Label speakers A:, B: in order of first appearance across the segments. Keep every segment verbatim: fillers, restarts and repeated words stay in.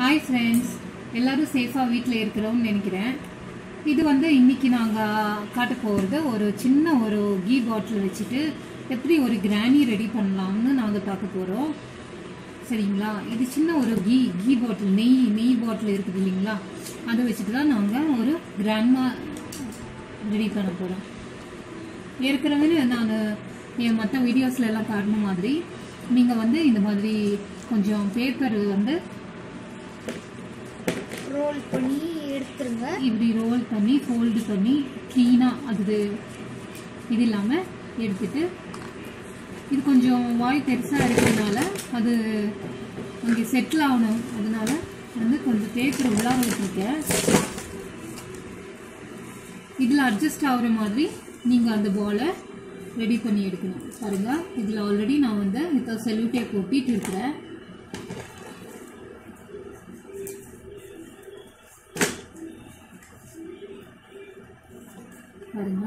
A: Hi friends, எல்லாரும் சேஃபா வீட்ல இருக்கறோம்னு நினைக்கிறேன். இது வந்து இன்னைக்கு நாங்க காட்ட போறது ஒரு சின்ன ஒரு கீ பாட்டில் வச்சிட்டு எப்படி ஒரு கிரானி ரெடி பண்ணலாம்னு நாங்க பார்க்க போறோம். சரிங்களா? இது சின்ன ஒரு கீ கீ பாட்டில் நெய் நெய் பாட்டில் இருக்குது இல்லீங்களா? அதை வச்சிட்டு தான் நாங்க ஒரு கிராண்ட்மா ரெடி பண்ண போறோம். ஏற்கனவே நான் என் மற்ற வீடியோஸ்ல எல்லாம் காட்டின மாதிரி நீங்க வந்து இந்த மாதிரி கொஞ்சம் பேப்பர் வந்து
B: ரோல் பண்ணி எடுத்துருங்க.
A: இப்படி ரோல் பண்ணி ஃபோல்டு பண்ணி க்ளீனாக அது இது இல்லாமல் எடுத்துட்டு இது கொஞ்சம் வாய் பெருசாக இருக்கிறதுனால அது அங்கே செட்டில் ஆகணும். அதனால வந்து கொஞ்சம் பேப்பர் உள்ளார வச்சுருக்கேன். இதில் அட்ஜஸ்ட் ஆகிற மாதிரி நீங்கள் அந்த பாலை ரெடி பண்ணி எடுக்கணும். பாருங்கள், இதில் ஆல்ரெடி நான் வந்து இப்போ செல்லோ டேப் ஒட்டிட்டு இருக்கிறேன். பாருங்க,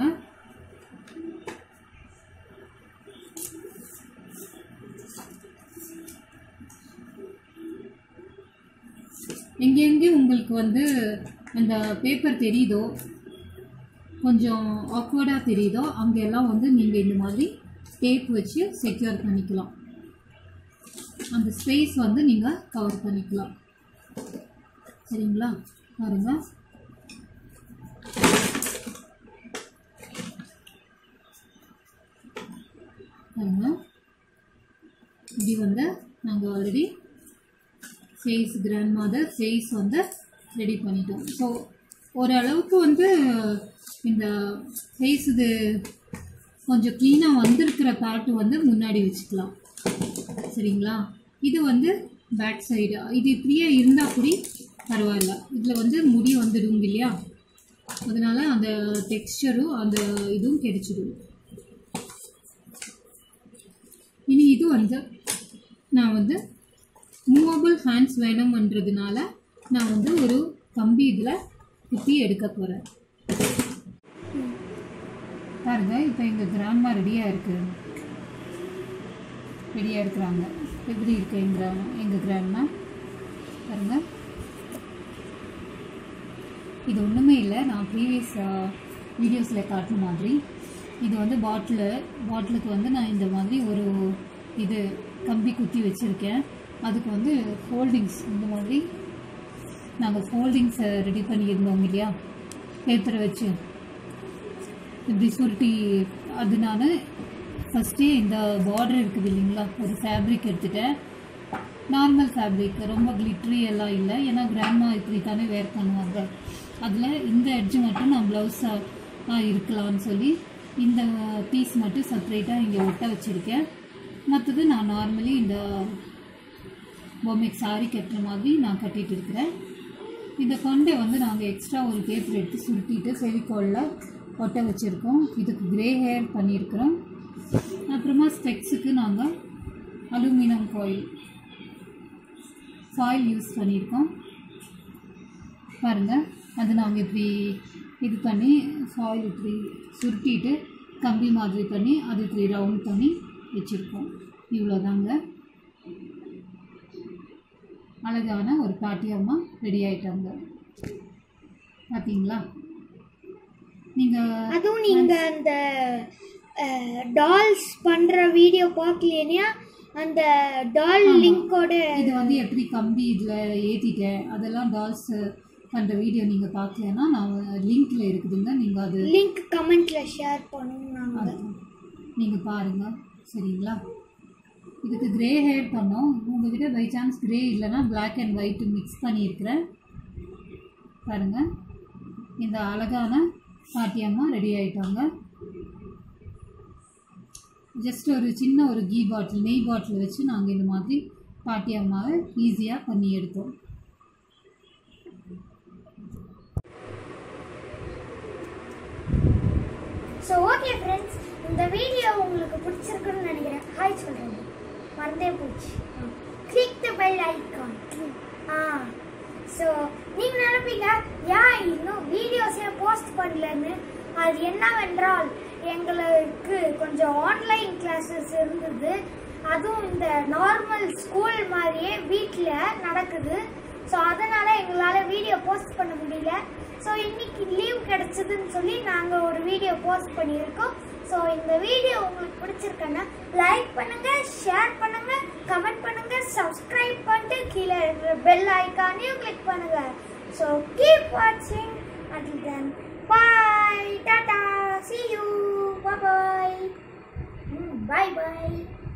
A: எங்கெங்கே உங்களுக்கு வந்து அந்த பேப்பர் தெரியுதோ கொஞ்சம் ஆக்வர்டாக தெரியுதோ அங்கெல்லாம் வந்து நீங்கள் இந்த மாதிரி டேப் வச்சு செக்யூர் பண்ணிக்கலாம். அந்த ஸ்பேஸ் வந்து நீங்கள் கவர் பண்ணிக்கலாம். சரிங்களா? பாருங்க, பாருங்க, இப்படி வந்து நாங்கள் already face grandmother face வந்து ரெடி பண்ணிட்டோம். ஸோ ஓரளவுக்கு வந்து இந்த ஃபேஸ் இது கொஞ்சம் க்ளீனாக வந்திருக்கிற பார்ட்டு வந்து முன்னாடி வச்சுக்கலாம். சரிங்களா? இது வந்து பேக் சைடு. இது இப்படியே இருந்தால் கூட பரவாயில்ல. இதில் வந்து முடி வந்துடும் இல்லையா? அதனால அந்த டெக்ஸ்சரும் அந்த இதுவும் கிடைச்சிடும். இனி இது வந்து நான் வந்து மூவபிள் ஹேண்ட்ஸ் வேணும்ன்றதுனால நான் வந்து ஒரு கம்பி இதில் குத்தி எடுக்க போகிறேன். பாருங்க, இப்போ எங்கள் கிராண்ட்மா ரெடியாக இருக்கு ரெடியாக இருக்கிறாங்க. எப்படி இருக்கு எங்கள் எங்கள் கிராண்ட்மா? பாருங்க, இது ஒன்றுமே இல்லை, நான் ப்ரீவியஸ் வீடியோஸில் காட்டின மாதிரி. இது வந்து பாட்டிலு பாட்டிலுக்கு வந்து நான் இந்த மாதிரி ஒரு இது கம்பி குத்தி வச்சுருக்கேன். அதுக்கு வந்து ஃபோல்டிங்ஸ் இந்த மாதிரி நாங்கள் ஃபோல்டிங்ஸை ரெடி பண்ணியிருந்தோம் இல்லையா, பேப்பரை வச்சு இப்படி சுருட்டி. அது நான் ஃபஸ்ட்டே இந்த பார்டர் இருக்குது இல்லைங்களா, ஒரு ஃபேப்ரிக் எடுத்துட்டேன். நார்மல் ஃபேப்ரிக், ரொம்ப கிளிட்ரி எல்லாம் இல்லை. ஏன்னா கிராண்ட்மா இப்படி தானே வேர் பண்ணுவாங்க. அதில் இந்த எட்ஜு மட்டும் நான் ப்ளவுஸாக இருக்கலாம்னு சொல்லி இந்த பீஸ் மட்டும் செப்பரேட்டாக இங்கே ஒட்ட வச்சுருக்கேன். மற்றது நான் நார்மலி இந்த பொம்மைக்கு சாரி கட்டுற மாதிரி நான் கட்டிகிட்டு இருக்கிறேன். இந்த கொண்டை வந்து நாங்கள் எக்ஸ்ட்ரா ஒரு பேப்பர் எடுத்து சுருட்டிட்டு ஃபெவிகாலில் ஒட்ட வச்சுருக்கோம். இதுக்கு கிரே ஹேர் பண்ணியிருக்கிறோம். அப்புறமா ஸ்டெக்ஸுக்கு நாங்கள் அலுமினியம் ஃபாயில் ஃபாயில் யூஸ் பண்ணியிருக்கோம். பாருங்கள், அது நாங்கள் இப்படி இது பண்ணி ஃபாயில் இப்படி சுருட்டிட்டு கம்பி மாதிரி பண்ணி அது இப்படி ரவுண்ட் பண்ணி வச்சுருக்கோம். இவ்வளோதாங்க, அழகான ஒரு பாட்டியம்மா ரெடி ஆயிட்டாங்க. பார்த்தீங்களா? நீங்கள்
B: அதுவும் நீங்கள் அந்த டால்ஸ் பண்ணுற வீடியோ பார்க்கலையா? அந்த டால் லிங்கோட
A: இது வந்து எப்படி கம்பி இதில் ஏற்றிட்டேன் அதெல்லாம் டால்ஸ் பண்ணுற வீடியோ நீங்கள் பார்க்கலன்னா நான் லிங்க்ல இருக்குதுங்க, நீங்கள் அது
B: லிங்க் கமெண்ட்டில் ஷேர் பண்ணுங்க,
A: நீங்கள் பாருங்கள். சரிங்களா? இதுக்கு கிரே ஹேர் பண்ணோம். உங்கள்கிட்ட பை சான்ஸ் கிரே இல்லைன்னா பிளாக் அண்ட் ஒயிட் மிக்ஸ் பண்ணியிருக்கிறேன். பாருங்கள், இந்த அழகான பாட்டியம்மா ரெடி ஆகிட்டாங்க. ஜஸ்ட் ஒரு சின்ன ஒரு கீ பாட்டில் நெய் பாட்டில் வச்சு நாங்கள் இந்த மாதிரி பாட்டியம்மாவை ஈஸியாக பண்ணி எடுத்தோம்.
B: ஸோ ஓகே ஃப்ரெண்ட்ஸ், இந்த வீடியோ உங்களுக்கு பிடிச்சிருக்குன்னு நினைக்கிறேன். ஹாய் சொல்கிறேன், மறந்தே போச்சு. Click the bell icon. Ah so நீங்கள் நினைப்பீங்க ஏன் இன்னும் வீடியோஸே போஸ்ட் பண்ணலன்னு. அது என்னவென்றால் எங்களுக்கு கொஞ்சம் ஆன்லைன் கிளாஸஸ் இருந்தது. அதுவும் இந்த நார்மல் ஸ்கூல் மாதிரியே வீட்டில் நடக்குது. ஸோ அதனால் எங்களால் வீடியோ போஸ்ட் பண்ண முடியல. ஸோ இன்னைக்கு லீவ் கிடச்சிதுன்னு சொல்லி நாங்கள் ஒரு வீடியோ போஸ்ட் பண்ணியிருக்கோம். ஸோ இந்த வீடியோ உங்களுக்கு பிடிச்சிருக்கேன்னா லைக் பண்ணுங்கள், ஷேர் பண்ணுங்கள், கமெண்ட் பண்ணுங்கள், சப்ஸ்கிரைப் பண்ணிட்டு கீழே இருக்கிற பெல் ஐக்கானையும் கிளிக் பண்ணுங்கள். ஸோ கீப் வாட்சிங். until then bye, tata, see you, bye bye, bye bye.